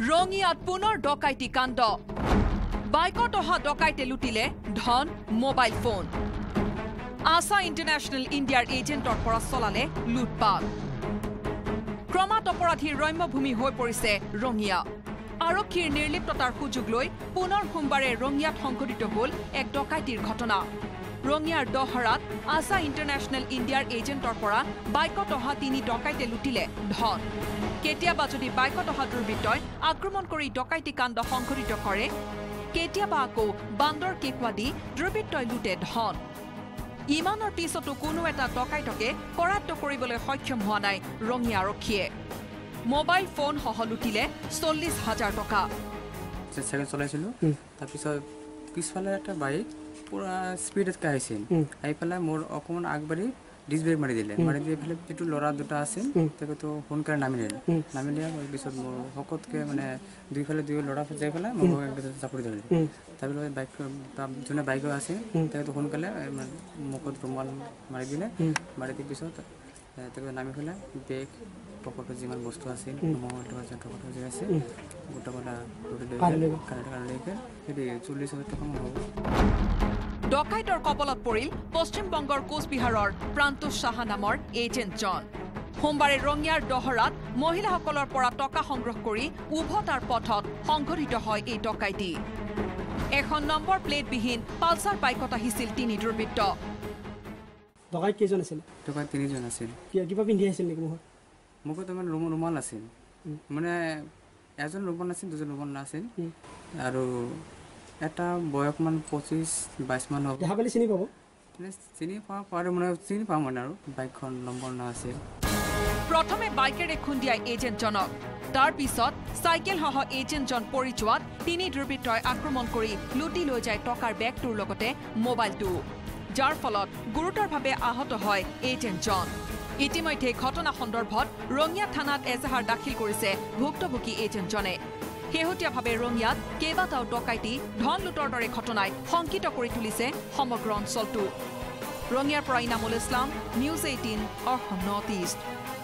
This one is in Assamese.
ৰঙিয়াত পুনৰ ডকাইতি কাণ্ড বাইকত অহা ডকাইতে লুটিলে ধন মোবাইল ফোন আশা ইণ্টাৰনেশ্যনেল ইণ্ডিয়াৰ এজেণ্টৰ পৰা চলালে লুটপাট ক্ৰমাৎ অপৰাধীৰ ৰম্যভূমি হৈ পৰিছে ৰঙিয়া আৰক্ষীৰ নিৰ্লিপ্ততাৰ সুযোগ লৈ পুনৰ সোমবাৰে ৰঙিয়াত সংঘটিত হ'ল এক ডকাইতিৰ ঘটনা ৰঙিয়াৰ দহৰাত আশা ইণ্টাৰনেশ্যনেল ইণ্ডিয়াৰ এজেণ্টৰ পৰা বাইকত অহা ৩ ডকাইতে লুটিলে ধন কেতিয়াবা যদি বাইকত অহা দুৰ্বৃত্তই আক্ৰমণ কৰি ডকাইতি কাণ্ড সংঘটিত কৰে কেতিয়াবা আকৌ বান্দৰ কেকুৱা দি দুৰ্বৃত্তই লুটে ধন ইমানৰ পিছতো কোনো এটা ডকাইতকে কৰায়ত্ব কৰিবলৈ সক্ষম হোৱা নাই ৰঙিয়া আৰক্ষীয়ে মোবাইল ফোন সহ লুটিলে ৪০,০০০ টকা চাইকেল চলাইছিলোঁ তাৰপিছত পিছফালে এটা বাইক পুৰা স্পীডত আহিছিল আহি পেলাই মোৰ অকণমান আগবাঢ়ি ডিছ ব্ৰেক মাৰি দিলে মাৰি দি পেলাই যিটো ল'ৰা দুটা আছিল তেখেতো সোনকালে নামি দিয়াৰ পিছত মোৰ শকতকৈ মানে দুইফালে দুই ল'ৰা যাই পেলাই মোৰ চাপৰি ধৰিলে তাৰপিছত বাইক যোনে বাইকত আছিল তেখেতো সোনকালে মুখত ৰুমাল মাৰি দিলে মাৰি দিয়াৰ পিছত তেখেতে নামি পেলাই বেগ পকেটত যিমান বস্তু আছিল মোবাইল টকা যি আছিল গোটেইকেইটা কাৰেণ্টলৈকে সেইটো ৪০,০০০ টকা হ'ব ডকাইতৰ কবলত পৰিল পশ্চিমবংগৰ কোচবিহাৰৰ প্ৰান্তোষ সাহা নামৰ এজেণ্টজন সোমবাৰে ৰঙিয়াৰ দহৰাত মহিলাসকলৰ পৰা টকা সংগ্ৰহ কৰি উভতাৰ পথত সংঘটিত হয় এই ডকাইতি এখন নম্বৰ প্লেটবিহীন পালচাৰ বাইকত আহিছিল ৩ দুৰ্বৃত্ত ডকাইত কেইজন আছিল ডকাইত ৩জন আছিল কিবা পিন্ধি আহিছিল নেকি মুখত তোমাৰ ৰুমাল আছিল মানে এজন ৰুমাল আছিল দুজন ৰুমাল নাছিল আৰু এটা বয়সমান ২৫-২২ মান হ'ব দেখা পালে চিনি পাব চিনি পাওঁ মানে চিনি পাওঁ মানে আৰু বাইকখন নম্বৰ নাছিল প্ৰথমে বাইকেৰে খুন্দিয়াই এজেণ্টজনক তাৰ পিছত চাইকেলসহ এজেণ্টজন পৰি যোৱাত ৩ দুৰ্বৃত্তই আক্ৰমণ কৰি লুটি লৈ যায় টকাৰ বেগটোৰ লগতে মোবাইলটো যাৰ ফলত গুৰুতৰভাৱে আহত হয় এজেণ্টজন ইতিমধ্যে ঘটনা সন্দৰ্ভত ৰঙিয়া থানাত এজাহাৰ দাখিল কৰিছে ভুক্তভোগী এজেণ্টজনে শেহতীয়াভাৱে ৰঙিয়াত কেইবাটাও ডকাইতি ধন লুটৰ দৰে ঘটনাই শংকিত কৰি তুলিছে সমগ্ৰ অঞ্চলটো ৰঙিয়াৰ পৰা Inamul Islam news ১৮ Assam north east